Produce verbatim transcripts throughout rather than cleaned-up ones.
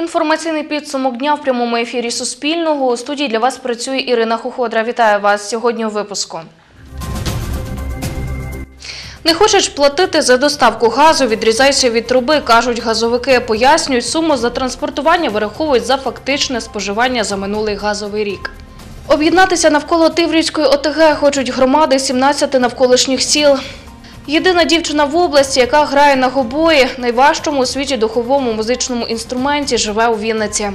Інформаційний підсумок дня в прямому ефірі Суспільного. У студії для вас працює Ірина Хуходра. Вітаю вас сьогодні у випуску. Не хочеш платити за доставку газу – відрізайся від труби, кажуть газовики. Пояснюють, суму за транспортування вираховують за фактичне споживання за минулий газовий рік. Об'єднатися навколо Тиврівської О Те Ге хочуть громади сімнадцяти навколишніх сіл. Єдина дівчина в області, яка грає на гобої, найважчому у світі духовому музичному інструменті, живе у Вінниці.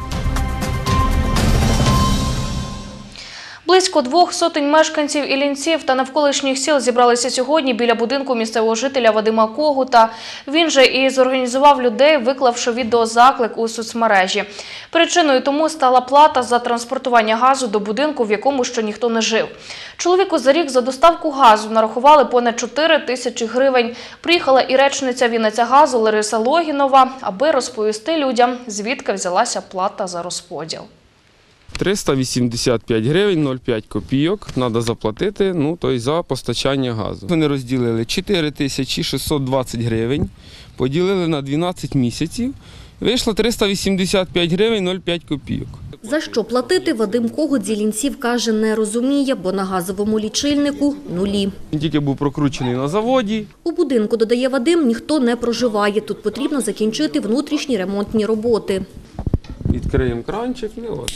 Близько двох сотень мешканців Іллінців та навколишніх сіл зібралися сьогодні біля будинку місцевого жителя Вадима Когута. Він же і зорганізував людей, виклавши відеозаклик у соцмережі. Причиною тому стала плата за транспортування газу до будинку, в якому ще ніхто не жив. Чоловіку за рік за доставку газу нарахували понад чотири тисячі гривень. Приїхала і речниця Вінницягазу Лариса Логінова, аби розповісти людям, звідки взялася плата за розподіл. триста вісімдесят п'ять гривень нуль п'ять копійок треба заплатити, ну, тобто за постачання газу. Вони розділили чотири тисячі шістсот двадцять гривень, поділили на дванадцять місяців, вийшло триста вісімдесят п'ять гривень нуль п'ять копійок. За що платити, Вадим Когут з Іллінців каже, не розуміє, бо на газовому лічильнику – нулі. Він тільки був прокручений на заводі. У будинку, додає Вадим, ніхто не проживає. Тут потрібно закінчити внутрішні ремонтні роботи. Відкриємо кранчик і от.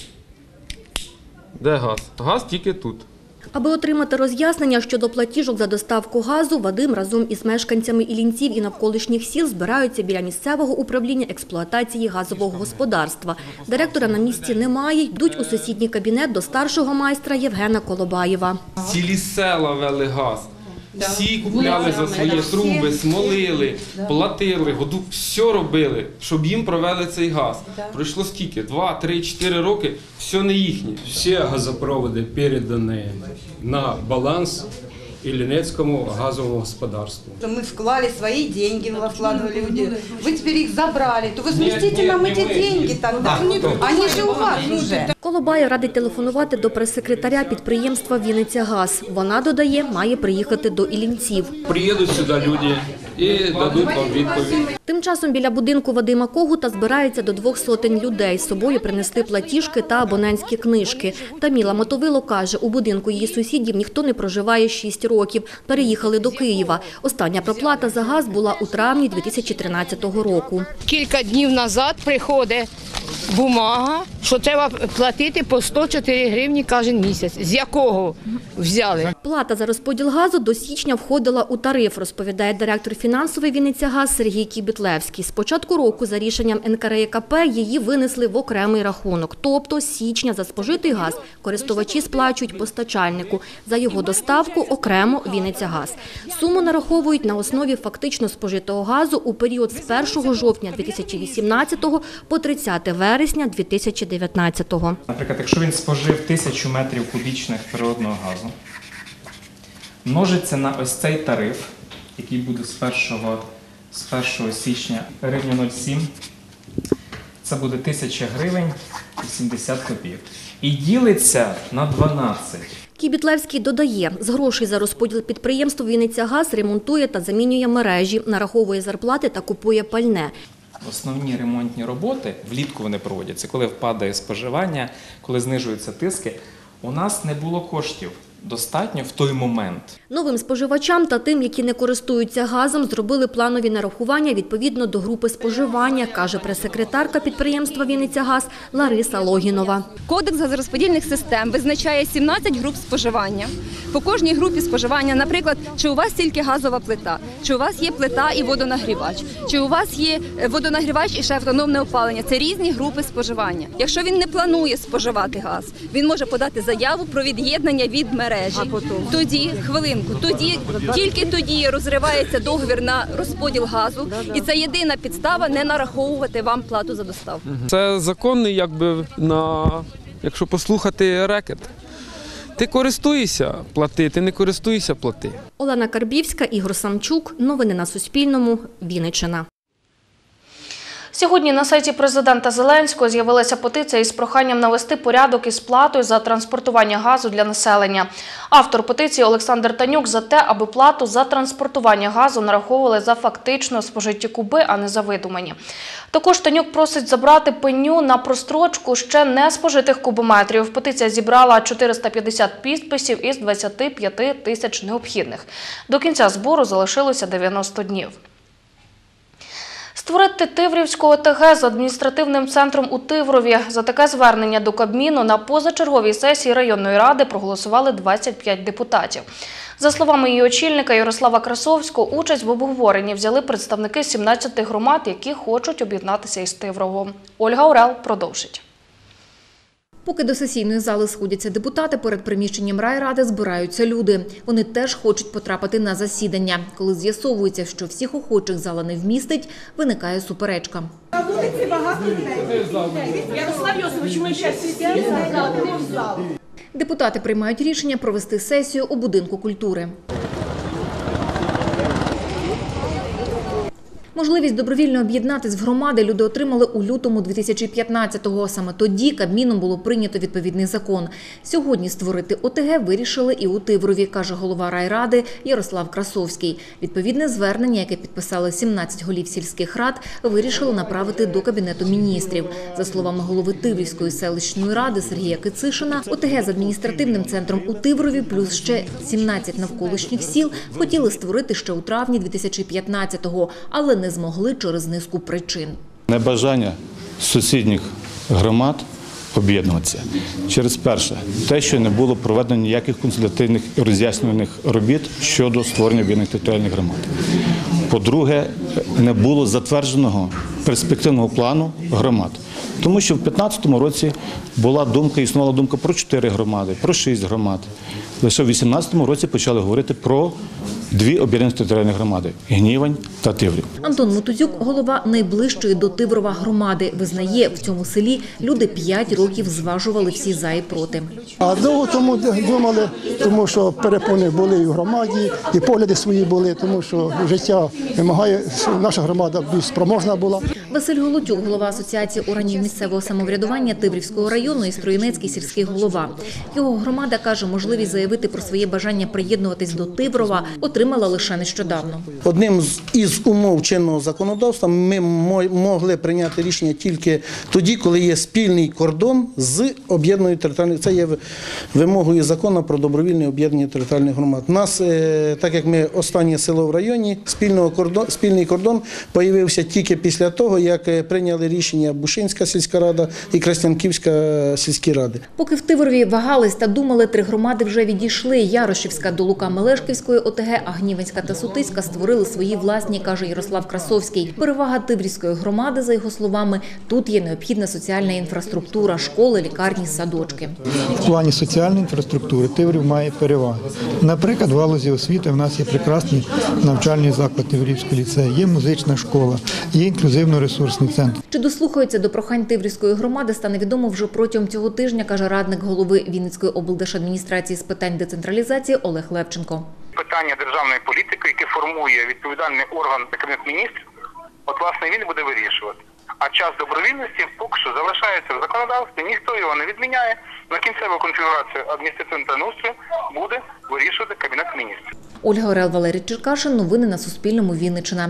Де газ? Газ тільки тут. Аби отримати роз'яснення щодо платіжок за доставку газу, Вадим разом із мешканцями Іллінців і навколишніх сіл збираються біля місцевого управління експлуатації газового господарства. Директора на місці немає, йдуть у сусідній кабінет до старшого майстра Євгена Колобаєва. Цілі села вели газ. Всі купляли за свої труби, смолили, платили, году, все робили, щоб їм провели цей газ. Пройшло скільки? Два, три, чотири роки, все не їхнє. Всі газопроводи передані на баланс Іллінецькому газовому господарству. Мы вклали свои деньги, вкладывали люди. Вы теперь их забрали, то возместите нам эти деньги тогда. Они же у вас уже. Колобаєв радить телефонувати до прес-секретаря підприємства «Вінницягаз». Вона, додає, має приїхати до Іллінців. Приїдуть сюди люди і дадуть вам відповідь. Тим часом біля будинку Вадима Когута збирається до двох сотень людей. З собою принесли платіжки та абонентські книжки. Таміла Мотовило каже, у будинку її сусідів ніхто не проживає шість років. Переїхали до Києва. Остання проплата за газ була у травні дві тисячі тринадцятого року. Кілька днів назад приходить бумага, що треба платити по сто чотири гривні кожен місяць. З якого взяли? Плата за розподіл газу до січня входила у тариф, розповідає директор фінансової Вінницягаз Сергій Кібітлевський. З початку року за рішенням Ен Ка Ре Є Ка Пе її винесли в окремий рахунок. Тобто з січня за спожитий газ користувачі сплачують постачальнику, за його доставку окремо Вінницягаз. Суму нараховують на основі фактично спожитого газу у період з першого жовтня дві тисячі вісімнадцятого по тридцяте вересня дві тисячі дев'ятнадцятого. Наприклад, якщо він спожив тисячу метрів кубічних природного газу, множиться на ось цей тариф, який буде з першого, з першого січня гривня нуль сім, це буде тисяча гривень і сімдесят копійок. І ділиться на дванадцять. Кібітлевський додає, з грошей за розподіл підприємство Вінницягаз ремонтує та замінює мережі, нараховує зарплати та купує пальне. Основні ремонтні роботи, влітку вони проводяться, коли впадає споживання, коли знижуються тиски. У нас не було коштів достатньо в той момент. Новим споживачам та тим, які не користуються газом, зробили планові нарахування відповідно до групи споживання, каже прес-секретарка підприємства Вінницягаз Лариса Логінова. Кодекс газорозподільних систем визначає сімнадцять груп споживання. По кожній групі споживання, наприклад, чи у вас тільки газова плита, чи у вас є плита і водонагрівач, чи у вас є водонагрівач і ще автономне опалення. Це різні групи споживання. Якщо він не планує споживати газ, він може подати заяву про від'єднання від мережі. Тоді, хвилинку, тоді, тільки тоді розривається договір на розподіл газу, і це єдина підстава не нараховувати вам плату за доставку. Це законний, якби, на, якщо послухати рекет. Ти користуєшся – плати, ти не користуєшся – плати. Олена Карбівська, Ігор Самчук. Новини на Суспільному. Вінниччина. Сьогодні на сайті президента Зеленського з'явилася петиція із проханням навести порядок із платою за транспортування газу для населення. Автор петиції Олександр Танюк за те, аби плату за транспортування газу нараховували за фактично спожиті куби, а не за видумані. Також Танюк просить забрати пеню на прострочку ще не спожитих кубометрів. Петиція зібрала чотириста п'ятдесят підписів із двадцяти п'яти тисяч необхідних. До кінця збору залишилося дев'яносто днів. Створити Тиврівську О Те Ге з адміністративним центром у Тиврові. За таке звернення до Кабміну на позачерговій сесії районної ради проголосували двадцять п'ять депутатів. За словами її очільника Ярослава Красовського, участь в обговоренні взяли представники сімнадцяти громад, які хочуть об'єднатися із Тивровом. Ольга Орел продовжить. Поки до сесійної зали сходяться депутати, перед приміщенням райради збираються люди. Вони теж хочуть потрапити на засідання. Коли з'ясовується, що всіх охочих зала не вмістить, виникає суперечка. На вулиці багато людей. Ярослав Йосифович, ми ще сидимо в залу. Депутати приймають рішення провести сесію у будинку культури. Можливість добровільно об'єднатись в громади люди отримали у лютому дві тисячі п'ятнадцятого. Саме тоді Кабміном було прийнято відповідний закон. Сьогодні створити О Те Ге вирішили і у Тиврові, каже голова райради Ярослав Красовський. Відповідне звернення, яке підписали сімнадцять голів сільських рад, вирішили направити до Кабінету міністрів. За словами голови Тиврівської селищної ради Сергія Кицишина, О Те Ге з адміністративним центром у Тиврові плюс ще сімнадцять навколишніх сіл хотіли створити ще у травні дві тисячі п'ятнадцятого, але не змогли через низку причин. Небажання сусідніх громад об'єднуватися. Через перше, те, що не було проведено ніяких консультативних і роз'яснювальних робіт щодо створення об'єднаних територіальних громад. По-друге, не було затвердженого перспективного плану громад. Тому що в дві тисячі п'ятнадцятому році була думка, існувала думка про чотири громади, про шість громад. Лише в дві тисячі вісімнадцятому році почали говорити про дві об'єднані територіальні громади – Гнівань та Тиврів. Антон Мутузюк, голова найближчої до Тиврова громади, визнає, в цьому селі люди п'ять років зважували всі за і проти. А довго тому думали, тому що перепони були і в громаді, і погляди свої були, тому що життя вимагає, наша громада більш спроможна була. Василь Голотюк, голова Асоціації органів місцевого самоврядування Тиврівського району і Строїнецький сільський голова. Його громада, каже, можливість заявити про своє бажання приєднуватись до Тиврова отримала лише нещодавно. Одним із умов чинного законодавства ми могли прийняти рішення тільки тоді, коли є спільний кордон з об'єднаною територіальною. Це є вимогою закону про добровільне об'єднання територіальних громад. У нас, так як ми останнє село в районі, спільного кордон, спільний кордон з'явився тільки після того, як прийняли рішення Бушинська сільська рада і Краснянківська сільські ради. Поки в Тиврові вагались та думали, три громади вже відійшли. Ярошівська до Лука-Мелешківської О Те Ге, а Гніванська та Сутиська створили свої власні, каже Ярослав Красовський. Перевага Тиврівської громади, за його словами, тут є необхідна соціальна інфраструктура, школи, лікарні, садочки. В плані соціальної інфраструктури Тиврів має переваги. Наприклад, в галузі освіти в нас є прекрасний навчальний заклад Тиврівський ліцей, є музична школа, є інклюзивно-ресурсний центр. Чи дослухаються до прохань Тиврівської громади, стане відомо вже протягом цього тижня, каже радник голови Вінницької облдержадміністрації з питань децентралізації Олег Левченко. Питання державної політики, яке формує відповідальний орган Кабінет міністрів, от власне він буде вирішувати. А час добровільності поки що залишається в законодавстві, ніхто його не відміняє. На кінцеву конфігурацію адміністративного устрою буде вирішувати Кабінет міністрів. Ольга Орел, Валерій Черкашин. Новини на Суспільному. Вінниччина.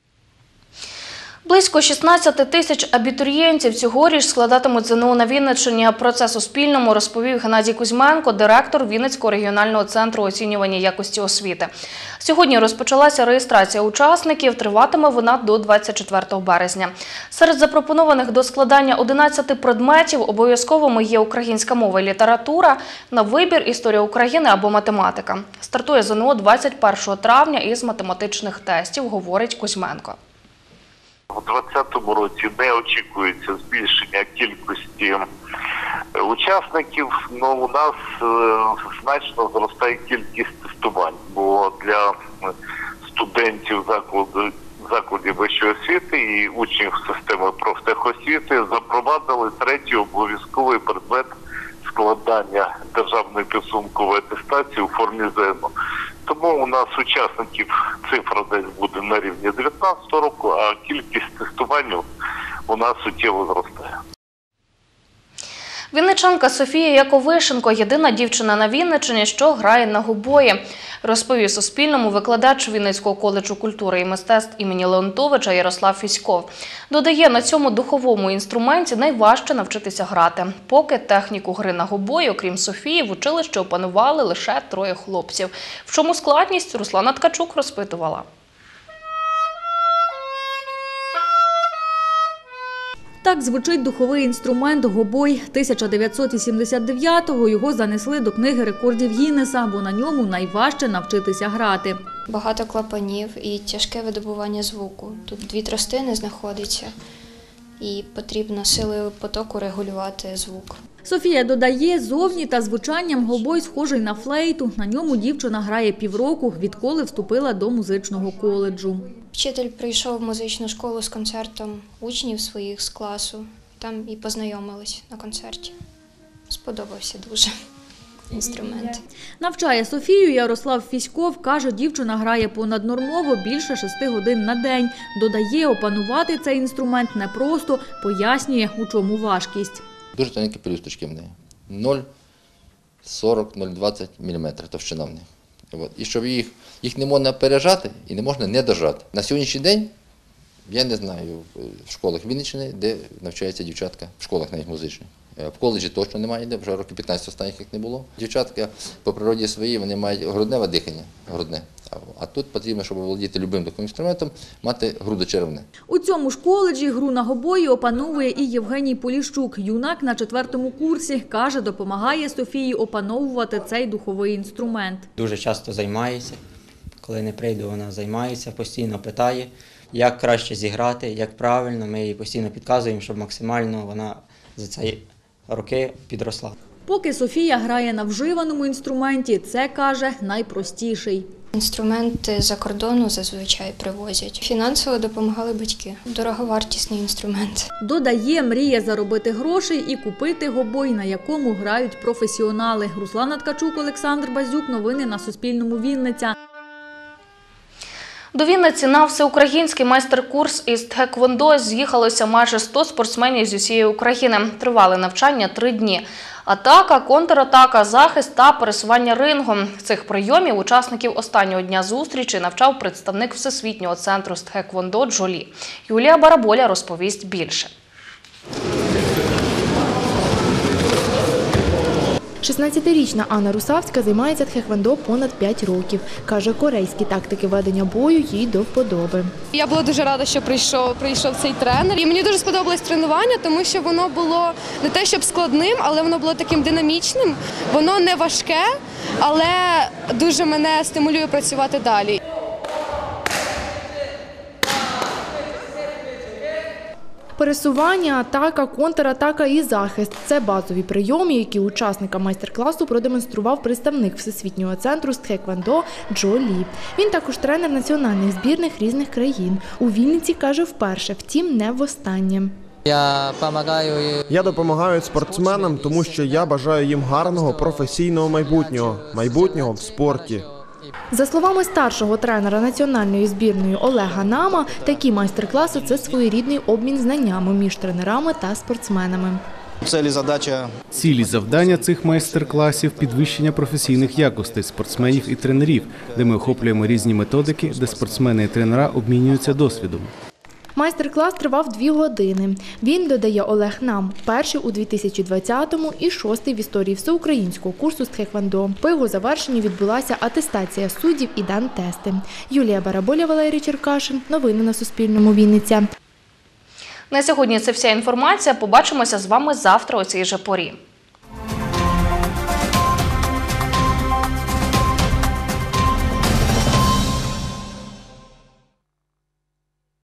Близько шістнадцять тисяч абітурієнтів цьогоріч складатимуть зе не у на Вінниччині. Про це Суспільному розповів Геннадій Кузьменко, директор Вінницького регіонального центру оцінювання якості освіти. Сьогодні розпочалася реєстрація учасників, триватиме вона до двадцять четвертого березня. Серед запропонованих до складання одинадцяти предметів обов'язковими є українська мова і література, на вибір історія України або математика. Стартує зе не у двадцять першого травня із математичних тестів, говорить Кузьменко. У двадцятому році не очікується збільшення кількості учасників, але у нас значно зростає кількість тестувань, бо для студентів закладу, закладів вищої освіти і учнів системи профтехосвіти запровадили третій обов'язковий предмет складання державної підсумкової атестації у формі зе ен о. Тому у нас учасників цифра десь буде на рівні дев'ятнадцятого року, а кількість тестувань у нас суттєво зростає. Вінничанка Софія Яковишенко – єдина дівчина на Вінниччині, що грає на гобої, розповів Суспільному викладач Вінницького коледжу культури і мистецтв імені Леонтовича Ярослав Фіськов. Додає, на цьому духовому інструменті найважче навчитися грати. Поки техніку гри на гобої, окрім Софії, в училищі опанували лише троє хлопців. В чому складність, Руслана Ткачук розпитувала. Так звучить духовий інструмент гобой. тисяча дев'ятсот вісімдесят дев'ятого його занесли до книги рекордів Гіннеса, бо на ньому найважче навчитися грати. Багато клапанів і тяжке видобування звуку. Тут дві тростини знаходяться і потрібно силою потоку регулювати звук. Софія додає, зовні та звучанням гобой схожий на флейту. На ньому дівчина грає півроку, відколи вступила до музичного коледжу. Вчитель прийшов в музичну школу з концертом учнів своїх з класу. Там і познайомились на концерті. Сподобався дуже інструмент. Навчає Софію Ярослав Фіськов. Каже, дівчина грає понаднормово більше шести годин на день. Додає, опанувати цей інструмент непросто, пояснює, у чому важкість. Дуже тоненькі пелюсточки в неї. нуль цілих сорок - нуль цілих двадцять міліметрів товщина в неї. От. І щоб їх, їх не можна пережати і не можна не дожати. На сьогоднішній день, я не знаю, в школах Вінниччини, де навчаються дівчатка, в школах навіть музичних. В коледжі точно немає ніде, вже років п'ятнадцять останніх їх не було. Дівчатка по природі своїй, вони мають грудневе дихання, грудне. А тут потрібно, щоб володіти любим таким інструментом, мати грудочеревне. У цьому ж коледжі гру на гобої опановує і Євгеній Поліщук. Юнак на четвертому курсі. Каже, допомагає Софії опановувати цей духовий інструмент. Дуже часто займається. Коли не прийду, вона займається, постійно питає, як краще зіграти, як правильно. Ми їй постійно підказуємо, щоб максимально вона за ці роки підросла. Поки Софія грає на вживаному інструменті, це, каже, найпростіший. Інструменти за кордону зазвичай привозять. Фінансово допомагали батьки. Дороговартісний інструмент. Додає, мріє заробити грошей і купити гобой, на якому грають професіонали. Руслана Ткачук, Олександр Базюк. Новини на Суспільному. Вінниця. До Вінниці на всеукраїнський майстер-курс із тхеквондо з'їхалося майже сто спортсменів з усієї України. Тривали навчання три дні. Атака, контратака, захист та пересування рингом. Цих прийомів учасників останнього дня зустрічі навчав представник Всесвітнього центру з тхеквондо Джолі. Юлія Бараболя розповість більше. шістнадцятирічна Анна Русавська займається тхеквондо понад п'ять років. Каже, корейські тактики ведення бою їй до вподоби. Я була дуже рада, що прийшов, прийшов цей тренер. І мені дуже сподобалось тренування, тому що воно було не те, щоб складним, але воно було таким динамічним. Воно не важке, але дуже мене стимулює працювати далі. Пересування, атака, контратака і захист – це базові прийоми, які учасникам майстер-класу продемонстрував представник Всесвітнього центру з тхеквондо Джо Лі. Він також тренер національних збірних різних країн. У Вінниці, каже, вперше, втім, не востаннє. Я допомагаю... я допомагаю спортсменам, тому що я бажаю їм гарного професійного майбутнього, майбутнього в спорті. За словами старшого тренера національної збірної Олега Нама, такі майстер-класи – це своєрідний обмін знаннями між тренерами та спортсменами. Цілі задача... Цілі завдання цих майстер-класів – підвищення професійних якостей спортсменів і тренерів, де ми охоплюємо різні методики, де спортсмени і тренера обмінюються досвідом. Майстер-клас тривав дві години. Він, додає Олег Нам, перший у дві тисячі двадцятому і шостий в історії всеукраїнського курсу з тхеквондо. По його завершенні відбулася атестація суддів і дан-тести. Юлія Бараболя, Валерій Черкашин. Новини на Суспільному. Вінниця. На сьогодні це вся інформація. Побачимося з вами завтра о цій же порі.